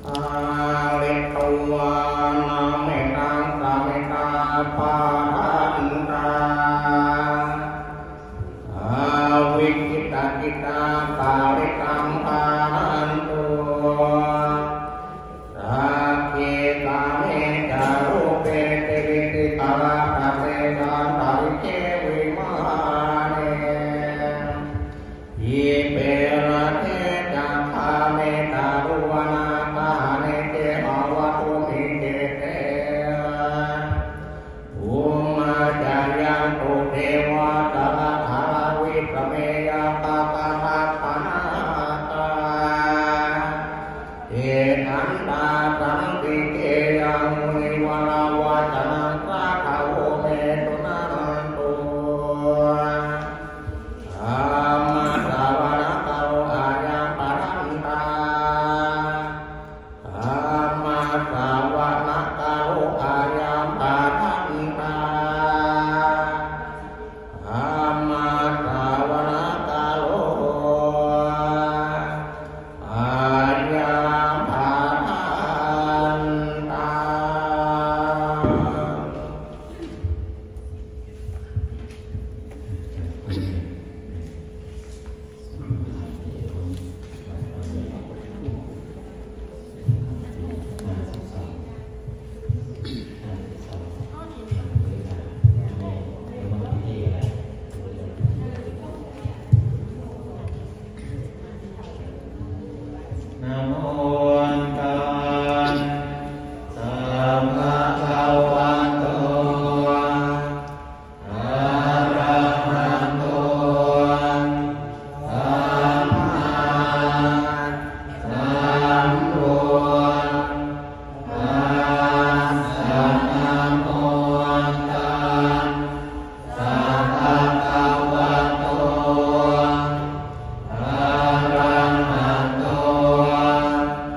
ลิตวานาเมตังสาเมตาปารันตาวิกิตากิตาปาริกัมปารันตุสัพเพกาเมจารุเปติวิติตาราตะเตจันตาริเกวิมาเนยิเประเทจักขาเมตารุวนาคาเนเตหาวะตุมิเกเตอุมาจายันตุเทวะตะระหะวิปเมยะปะปะทัตตาตาเอตันตาสัมปิเกยังมุนิวราวาจนังสาขะโวเมตุนันตุอามาสาวนะกโรอายังปะรันตาอามาสาวนะกโรอายังปะรันตาอามาสาวนะกโรอายังปะรันตานะโมตัสสะภะคะวะโตอะระหะโตสัมมาสัมพุทธัสสะนะโมตัสสะภะคะวะโตอะระหะโต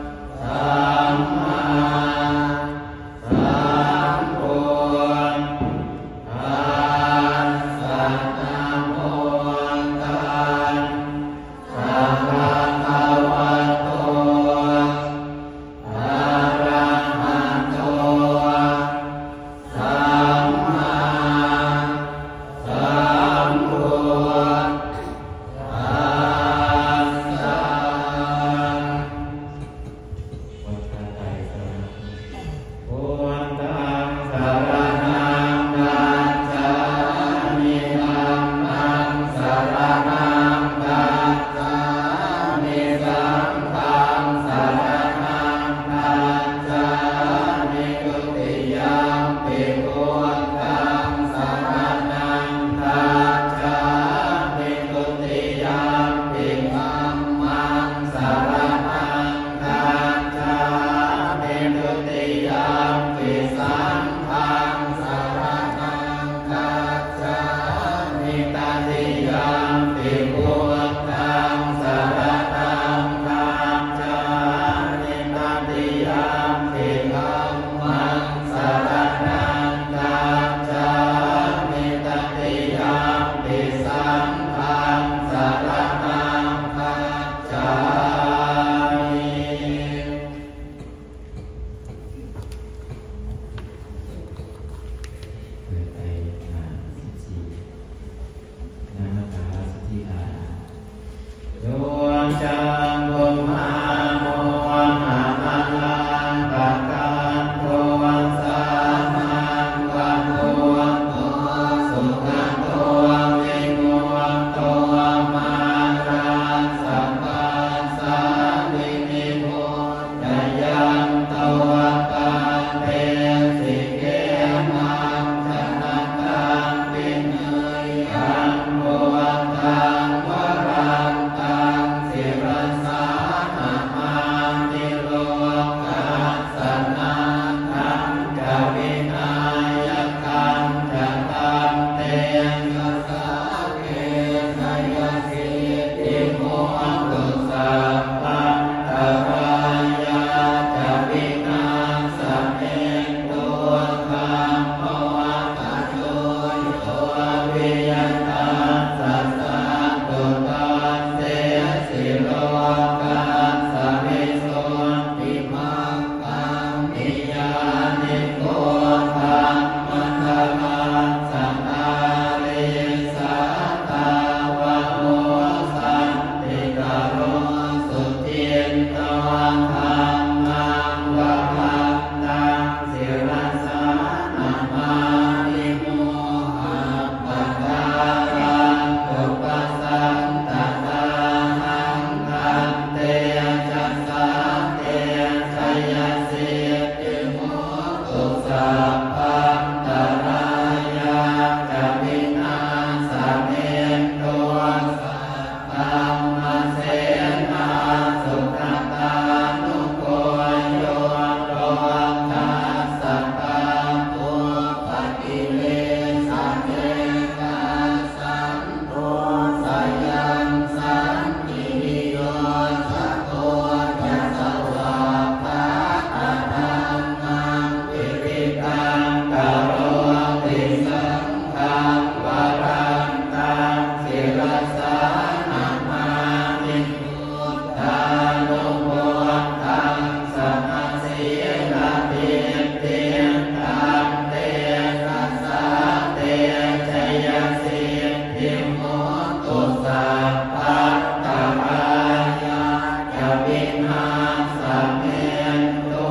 หังสัมเมตุ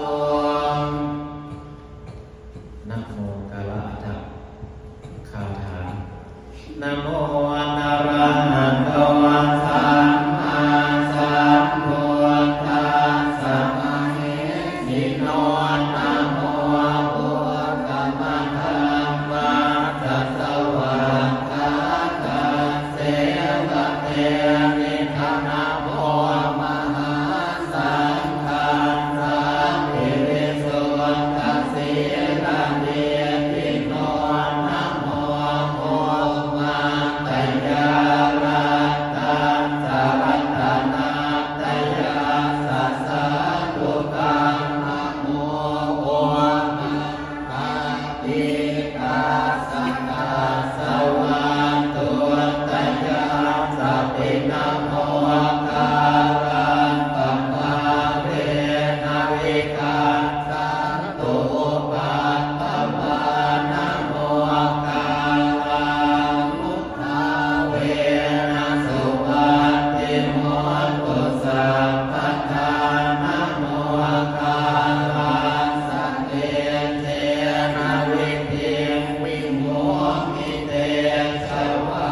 นะโมกัลละอัตถคาถานะโมอะระหะโตสัมมาสัมพุทธัสสะนะโมนะโมพุทธมังคัมมัสสะสวะกาตะเสวะเตนิธนะโมมหาสังฆังสัมภิริสุทธัสสิลาเดปิโนนะโมโมมาตยารัตตังสารัตนาตยาสัสสะตุกังนะโมโอมาติกาสังฆาสวันตุตยาสัพพินะโมกาลังปัปปะเรนะวิคันตันตุปัตตวานะโมกาลังมุตตาเวนะสุปัตติโมตุสัพพทานะโมกาลังสังเกเตนะวิทิวิโมมิเตสวา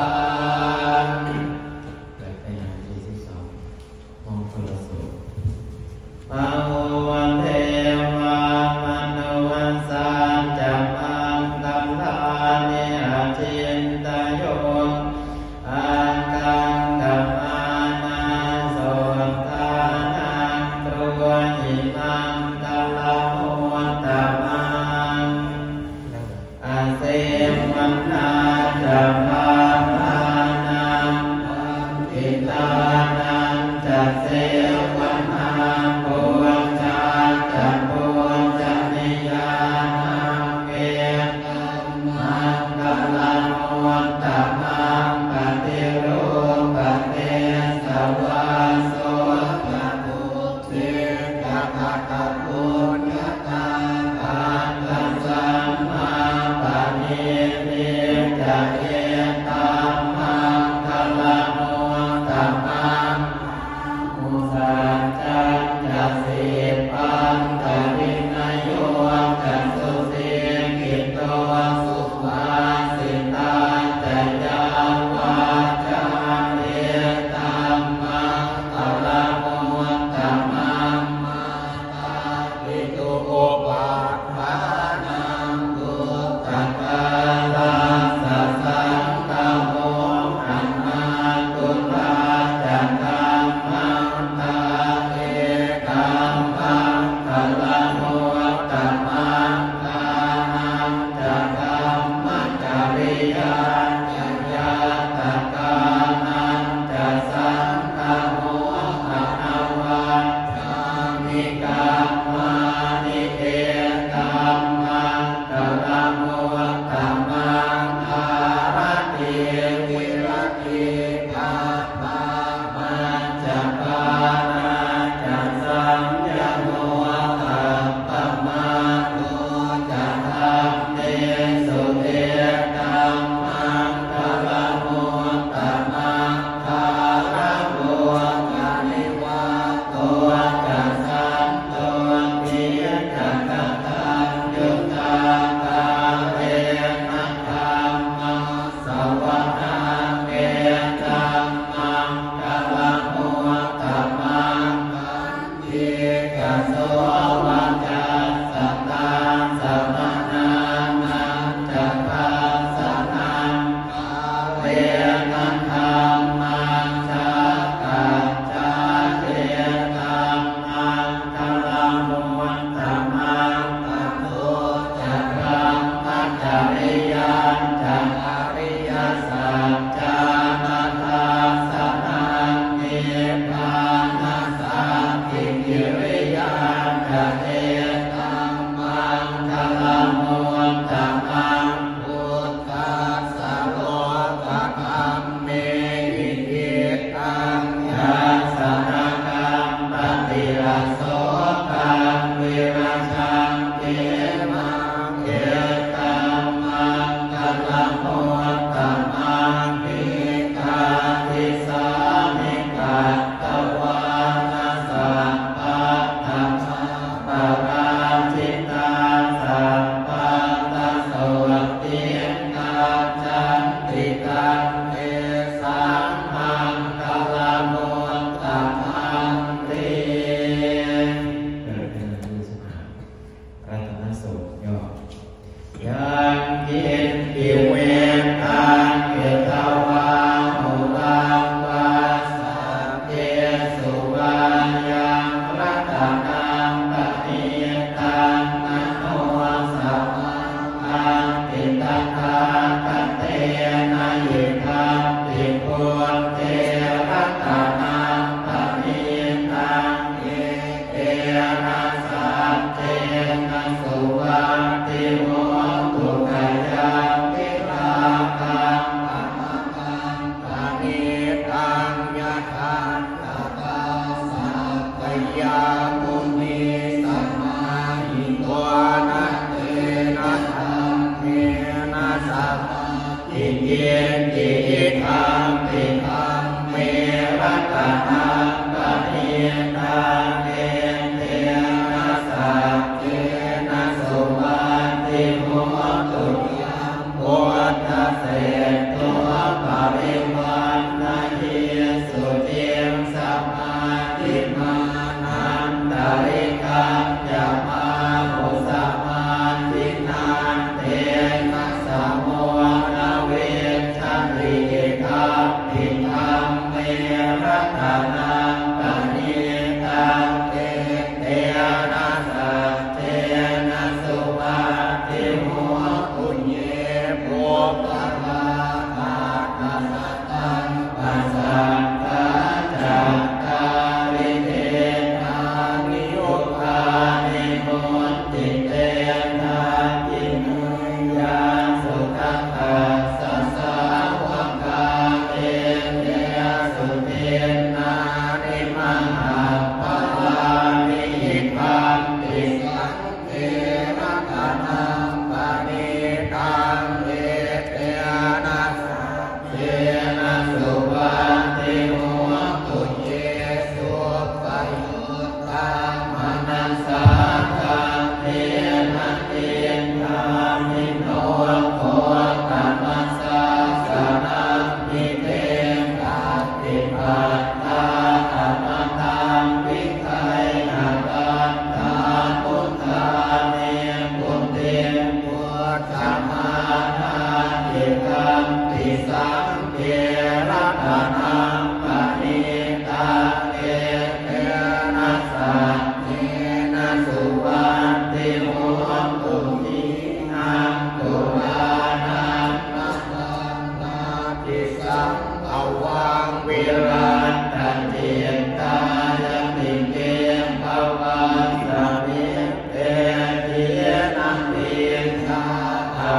แบบพยานที่12มองคนละสูตรปะโมวันเทวามโนวันสานจัมมังตัมทานิอาจินตโยอังกังกัมมานาโสทานังตรวนหิมังตะละโมตะมังอาเสวันนาจัมมานานังอิตานังจัสเสวันนาโพจาจัมโพจนิยานังเกมังกัลละโมตะมังปฏิรูปเตสวาโสภะพุทเทกะภะคะพุทธตาปันตัสสัมมาปะนิทิจะเอตัมมังกัลละโมตะมังมุสัจจันจะสิปันตวินโยจันตุเสกิโตสุภาสิตาแต่ยาวาจาเรตัมมังกัลละโมตะมังมาตาปิตุโอปาทานังตุตะกาลังสัสสังฆโมอันนาตุตาจักกัมมังตาเอกัมมังกัลละโมตะมังกานังจักกัมมัจจริยาจัญญาตกานังจัสสังฆโมอะนะวันสามิกัมมานิเตตัมมังกัลละโมตะมังอาระติวิรัติภาปามันจักปานาจัสสัมยโนตัปปะมาโตจักขัมเนสุเตตัมมังกัลละโมตะมังคาระโมกานิวาโตจัสสันโตปิยจักขันยุตตาคาเรนะธัมมังสวะนาเกตัมมังกัลละโมตะมังปันติกะโสวัจจัสสตังสมนานังจักขัสสนังกาเวนะธัมมังจักกัจจาเจตัมมังกัลละโมตะมังปะโตจักขัมมัจจริยันจักอริยสัจจานาทัสสนังเนปานาสังกิริยันจะเอตัมมังกัลละโมตะมังพุทธัสสะโลกคัมเมหิอิตังยัสสะนะกัมปติระโสกังวิราชังเกมังเอตัมมังกัลละโมตะมังปิกาทิสานิกัตตวานาสั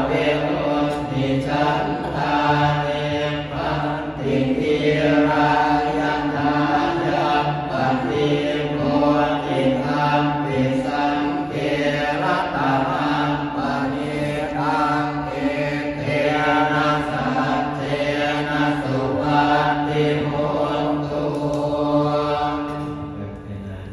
เวโรติฉันทาเนปันติทิรายันทายัปปติโมติธัมปิสังเกระตะมังปณิทังเอเตนะสัจเจนะสุวัตติโหตุในหน้า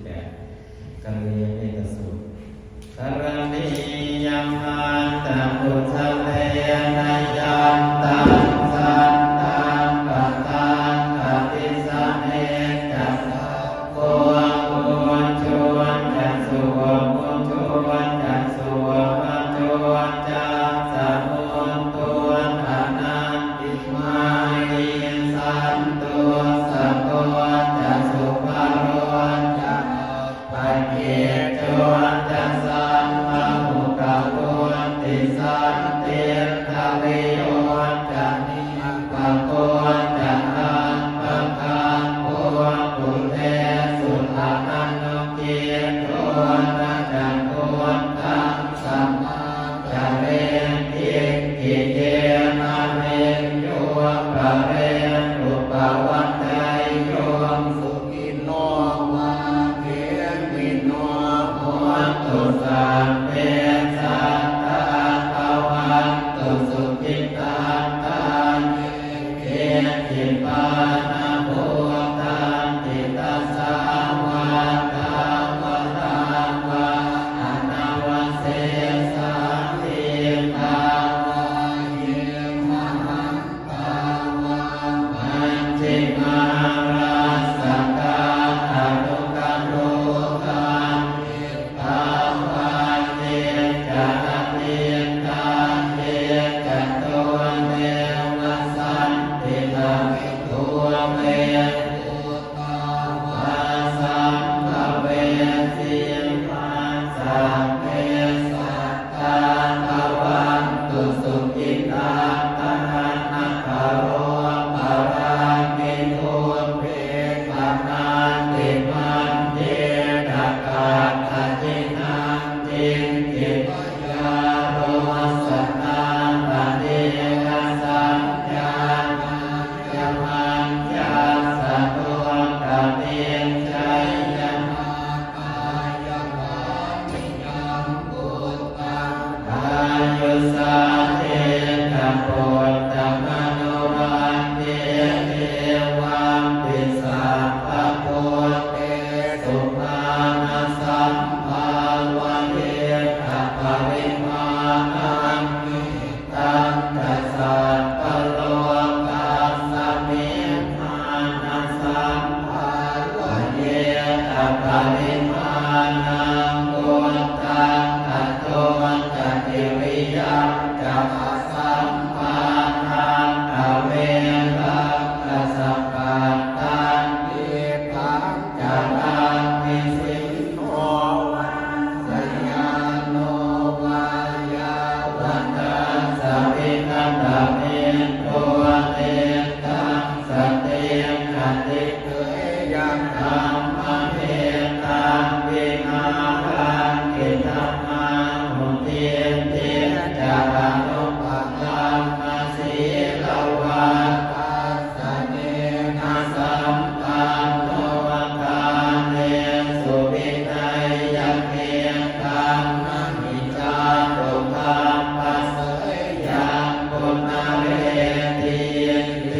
28กัลยาณิกสูตรกรณียมันตปุชเลนะยันตังสันตังปัตตังอภิสเนจัสโกโกชวนจัสสุโกชวนจัสสุโกชวนจัสสมุตตุอนันติมาหิสันตุสัพพจัสสุภโรจัสปัจเจโชจัสสัมมาหุกะโกติสันเตทะเวโยจันนิปะโกจันตังปะคังโกปุเตสุทานันโนเกโตนะจันโกตังสัมมาจะเรติกิเจนะเรโยปะเรตุปะวันไตโยสุขิโนวาเกมิโนโหตุสัพเพสัตตาภวันตุสุขิตาตาเยจิปานะโภตันติตัสสาวาตาวะตาวะอนาวะเสสันติตาวะเยมะหันตาวะมัจจิมาราสกาอนุกัมโลกันตาวะเจจะเตตาเจจะโตเนวสันติลาตุเมตุตาวะสัมภเวสีมาสัพเพสัตตาภวันตุสุขิตาตานะคาโรปารามิทุเปปันนาติมันเจตกาตจินังจินจิตยาโรสนาปะเดกสัญญาณยมันยาสะโตกะเมชัยยนาปายภามิยังปุตตังอายุสาเทนะโพธมโนรันเตเทวัมปิสัพพะโพเตสุมาณสัมภาวะเทนะปริมาณังมิตังตัสสะปะโลกัสสะเมมานะสัมภาวะเทนะปริมาณังโกตังอะโตจะติวิยังจะสัมปันนังอเวรังกัสสะปัตตังเอตังจะตังมิสิโนวันสัญญาโนวายาวันตังสัพพิคันตะเมโตเตตังสเตนะติเกยังธัมมะเมตังวินารังกิตัมมังมุติเตจะระโนปะธัมมะสีลาวาตัสสะเนนะสัมปันโนทาเนสุวินัยยเกตังนะมิจาตุธัมมัสสยังปุณณเรติติ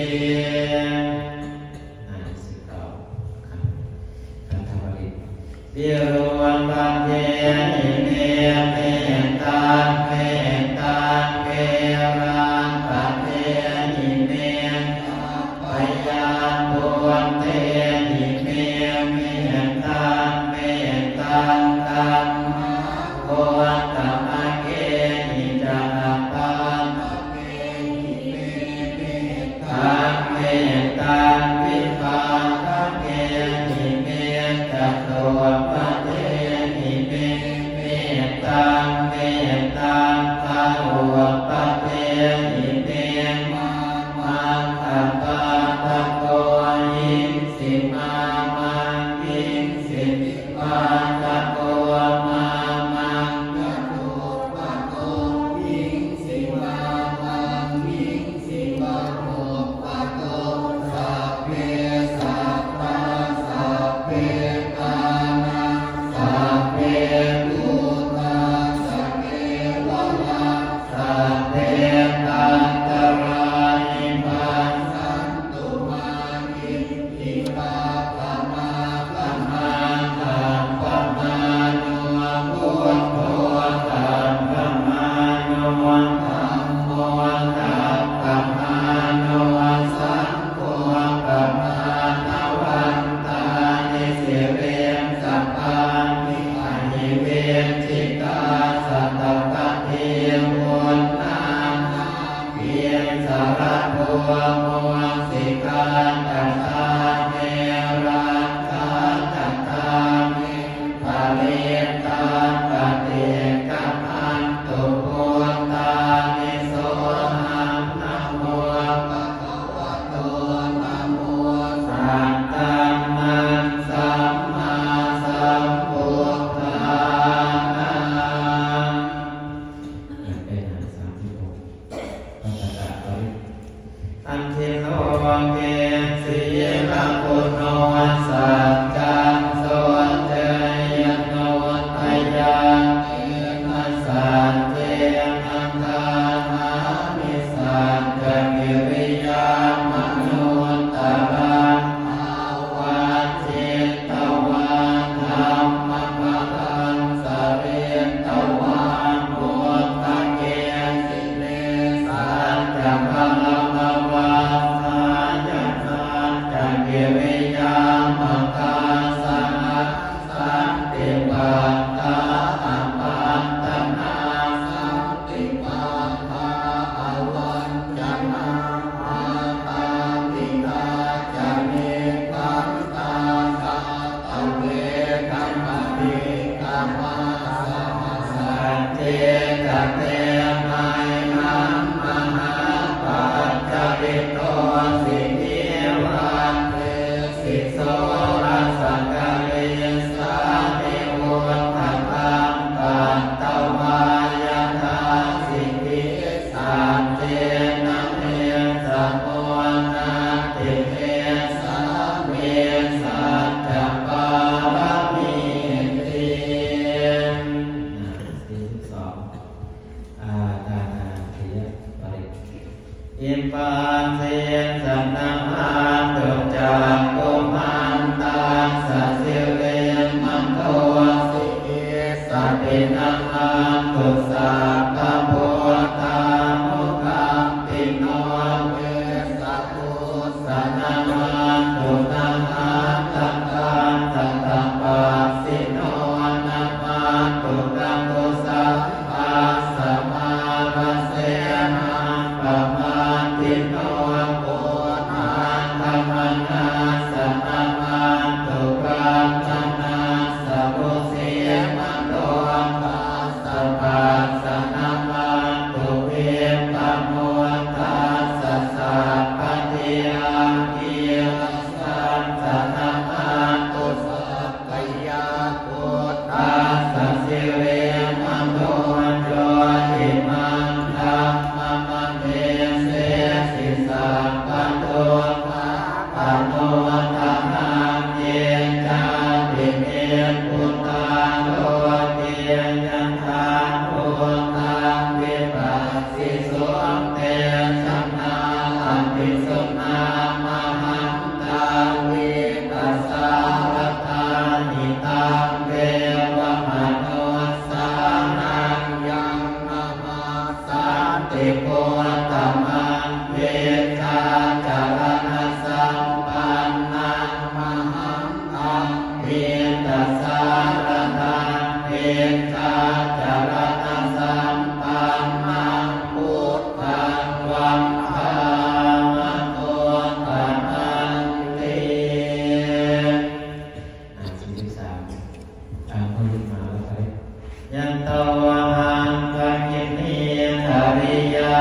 คันธวลิตวิโรปันเทนิเนเมตังเมตังเกรังปันเทนิเมปยาปุนเทนิเมเมตังเมตังตัมมาโกตัมมะเกนิจันตังเมเมตังเมตังวิปาคังเกนิเมจัตโตปะเทนิเมเมตังเมตังภะวะปะเทนิเมมังมังอัปปะตะโกยิสิมามังยิสิปะตะโกมามังกะโตปะโกยินามันตุสัพพะพุทธานุคัมปิโนเวสัพพุทธนามันตุนาหันตังคันตังตังปัสสิโนนามันตุตังตุสัพพะสัมมารัสเสนะปะมาติโนปุถะธรรมนาสนามันตุกัมมนาสัพพุสีมะโตปัสสะปัสสะนามันตุเวปะโมทัสสะสัพพะเทียกิสัสสะนามันตุสัพพยาพุทธัสสะสิเรมะโตโยหิมังธัมมะมะเมเสสิสัพพะโตภะคะโนธัมมังเยจาติเมพุทธาโลเกยันทาพุทธังวิปัสสิสุเตชัมนาอัมปิสุนามหันตาวิปัสสารัตถานิตังเววะมโนสานังยังนามาสันติโกตมังเวชาจารณสัมปันนังมหันตังเวตัสสารนังเวชาจารณสัมปันนังพุทธังวันธามะโตตนันติ43พอยุมาแล้วไปยันโตหังกัจจินีธาริยา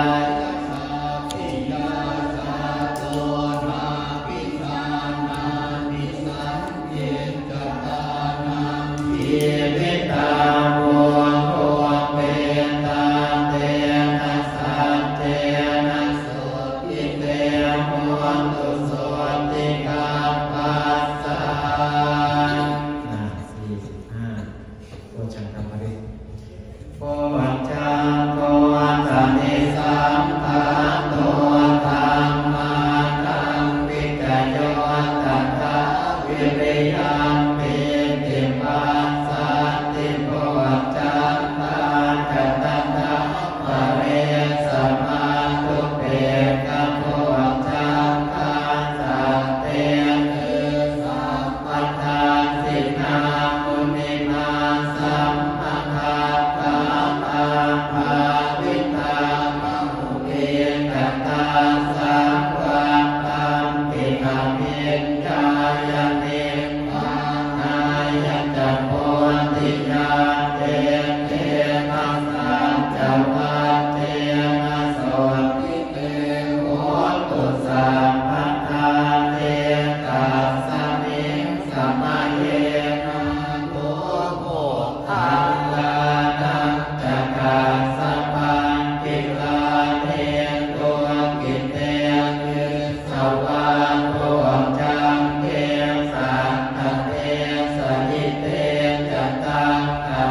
ข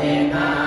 นา